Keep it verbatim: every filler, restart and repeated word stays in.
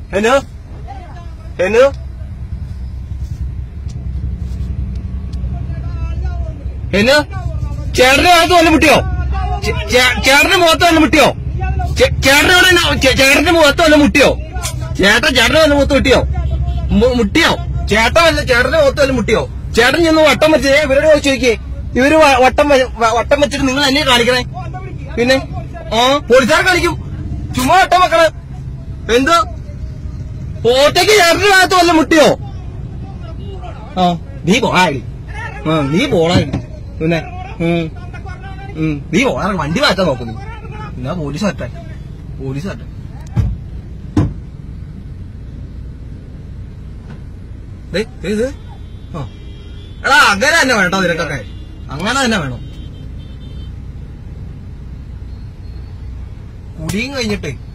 ഹെനു ഹെനു ഹെനു ചേട്ടന്റെ മുഖത്ത് വല്ല മുട്ടിയോ? ചേട്ടന്റെ മുഖത്ത് വല്ല മുട്ടിയോ? ചേട്ടന്റെ ചേട്ടന്റെ മുഖത്ത് വല്ല മുട്ടിയോ? ചേട്ടൻ ചേട്ടന്റെ വല്ല മുഖത്ത് മുട്ടിയോ? മുട്ടിയോ? ചേട്ടൻ വല്ല ചേട്ടന്റെ മുഖത്ത് വല്ല മുട്ടിയോ? ചേട്ടൻ ചെന്ന് വട്ടം വെച്ചേ ഇവരോട് ചോദിക്കേ. ഇവര് വട്ടം വട്ടം വെച്ചിട്ട് നിങ്ങൾ എന്നെ കാണിക്കണേ. പിന്നെ ആ പോലീസുകാർ കാണിക്കും. ചുമ്മാ വട്ടം വെക്കണേ. എന്തോ പോത്തേക്ക് ചേട്ടന്റെ ഭാഗത്ത് വല്ല മുട്ടിയോ? ആ നീ പോളായി. ആ നീ പോളായി. പിന്നെ നീ പോളാ വണ്ടി മാറ്റാൻ നോക്കുന്നു. എന്നാ പോലീസ് മാറ്റാൻ പോലീസ് മാറ്റാൻ ഇത് ആ എടാ അങ്ങനെ തന്നെ വേട്ടോ നിനക്കൊക്കെ. അങ്ങനെ തന്നെ വേണം. കുടിയും കഴിഞ്ഞിട്ടേ